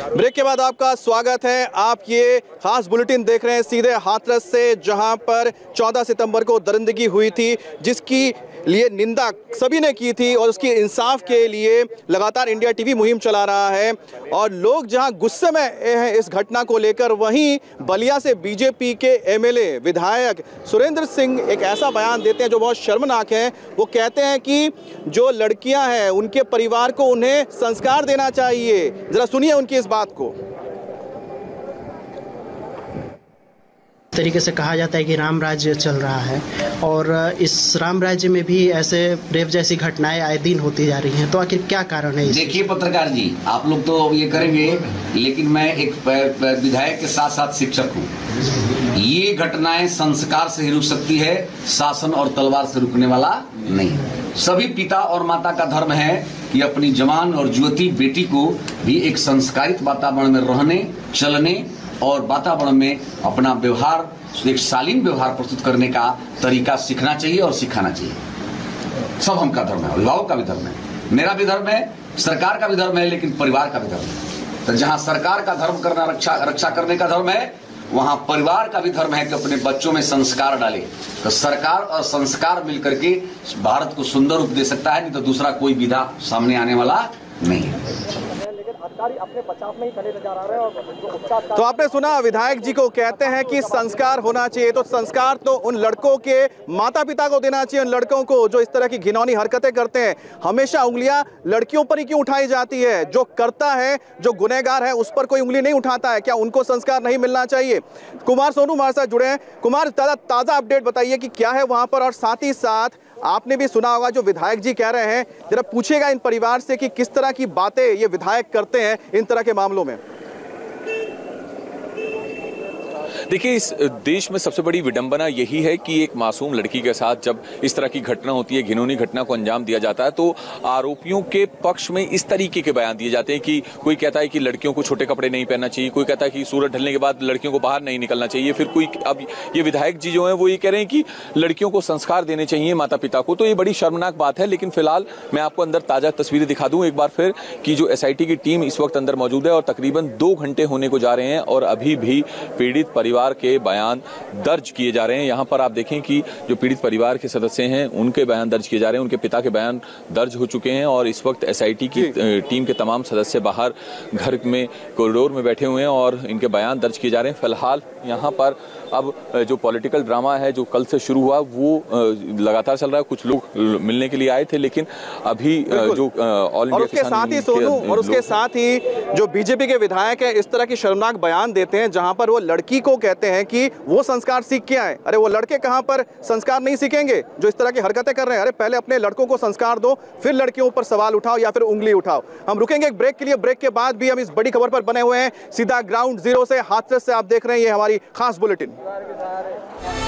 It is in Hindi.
ब्रेक के बाद आपका स्वागत है। आप ये खास बुलेटिन देख रहे हैं सीधे हाथरस से, जहां पर 14 सितंबर को दरिंदगी हुई थी, जिसकी लिए निंदा सभी ने की थी और उसकी इंसाफ के लिए लगातार इंडिया टीवी मुहिम चला रहा है। और लोग जहां गुस्से में हैं इस घटना को लेकर, वहीं बलिया से बीजेपी के एमएलए विधायक सुरेंद्र सिंह एक ऐसा बयान देते हैं जो बहुत शर्मनाक है। वो कहते हैं कि जो लड़कियां हैं उनके परिवार को उन्हें संस्कार देना चाहिए। जरा सुनिए उनकी इस बात को। तरीके से कहा जाता है कि राम राज्य चल रहा है और इस राम राज्य में भी ऐसे रेप जैसी घटनाएं आए दिन होती जा रही हैं, तो आखिर क्या कारण है? देखिए पत्रकार जी, आप लोग तो ये करेंगे, लेकिन मैं एक विधायक के साथ साथ शिक्षक हूँ। ये घटनाएं संस्कार से ही रुक सकती है, शासन और तलवार से रुकने वाला नहीं। सभी पिता और माता का धर्म है कि अपनी जवान और युवती बेटी को भी एक संस्कारित वातावरण में रहने, चलने और वातावरण में अपना व्यवहार, एक शालीन व्यवहार प्रस्तुत करने का तरीका सीखना चाहिए और सिखाना चाहिए। सब हम का धर्म है, अभिभावक का भी धर्म है, मेरा भी धर्म है, सरकार का भी धर्म है, लेकिन परिवार का भी धर्म है। तो जहां सरकार का धर्म करना, रक्षा करने का धर्म है, वहां परिवार का भी धर्म है कि अपने बच्चों में संस्कार डाले। तो सरकार और संस्कार मिलकर के भारत को सुंदर रूप दे सकता है, नहीं तो दूसरा कोई विधा सामने आने वाला नहीं है। अपने बचाव में ही खड़े नजर आ रहे हैं और तो आपने सुना, विधायक जी को कहते हैं कि संस्कार होना चाहिए। तो संस्कार तो उन लड़कों के माता पिता को देना चाहिए, उन लड़कों को जो इस तरह की घिनौनी हरकतें करते हैं। हमेशा उंगलियां लड़कियों पर ही क्यों उठाई जाती है? जो करता है, जो गुनहगार है, उस पर कोई उंगली नहीं उठाता है? क्या उनको संस्कार नहीं मिलना चाहिए? कुमार सोनू हमारे साथ जुड़े हैं। कुमार, ताजा अपडेट बताइए कि क्या है वहां पर, और साथ ही साथ आपने भी सुना होगा जो विधायक जी कह रहे हैं, जरा पूछेगा इन परिवार से कि किस तरह की बातें ये विधायक करते हैं इन तरह के मामलों में। देखिए, इस देश में सबसे बड़ी विडंबना यही है कि एक मासूम लड़की के साथ जब इस तरह की घटना होती है, घिनौनी घटना को अंजाम दिया जाता है, तो आरोपियों के पक्ष में इस तरीके के बयान दिए जाते हैं कि कोई कहता है कि लड़कियों को छोटे कपड़े नहीं पहनना चाहिए, कोई कहता है कि सूरज ढलने के बाद लड़कियों को बाहर नहीं निकलना चाहिए, फिर कोई, अब ये विधायक जी जो है वो ये कह रहे हैं कि लड़कियों को संस्कार देने चाहिए माता पिता को। तो ये बड़ी शर्मनाक बात है। लेकिन फिलहाल मैं आपको अंदर ताजा तस्वीरें दिखा दूं एक बार फिर कि जो SIT की टीम इस वक्त अंदर मौजूद है और तकरीबन 2 घंटे होने को जा रहे हैं और अभी भी पीड़ित परिवार के बयान दर्ज किए जा रहे हैं। यहां पर आप देखें कि जो पीड़ित परिवार के सदस्य हैं उनके बयान दर्ज किए जा रहे हैं, उनके पिता के बयान दर्ज हो चुके हैं और इस वक्त SIT की टीम के तमाम सदस्य बाहर घर में कॉरिडोर में बैठे हुए हैं और इनके बयान दर्ज किए जा रहे हैं। फिलहाल यहां पर अब जो पॉलिटिकल ड्रामा है जो कल से शुरू हुआ वो लगातार चल रहा है। कुछ लोग मिलने के लिए आए थे, लेकिन अभी जो ऑल इंडिया उसके साथ ही सोनू और उसके साथ ही जो बीजेपी के विधायक है इस तरह की शर्मनाक बयान देते हैं जहां पर वो लड़की को कहते हैं कि वो संस्कार सीख के आए। अरे वो लड़के कहां पर संस्कार नहीं सीखेंगे जो इस तरह की हरकतें कर रहे हैं? अरे पहले अपने लड़कों को संस्कार दो, फिर लड़कियों पर सवाल उठाओ या फिर उंगली उठाओ। हम रुकेंगे एक ब्रेक के लिए। ब्रेक के बाद भी हम इस बड़ी खबर पर बने हुए हैं। सीधा ग्राउंड जीरो से, हाथरस से आप देख रहे हैं ये हमारी खास बुलेटिन।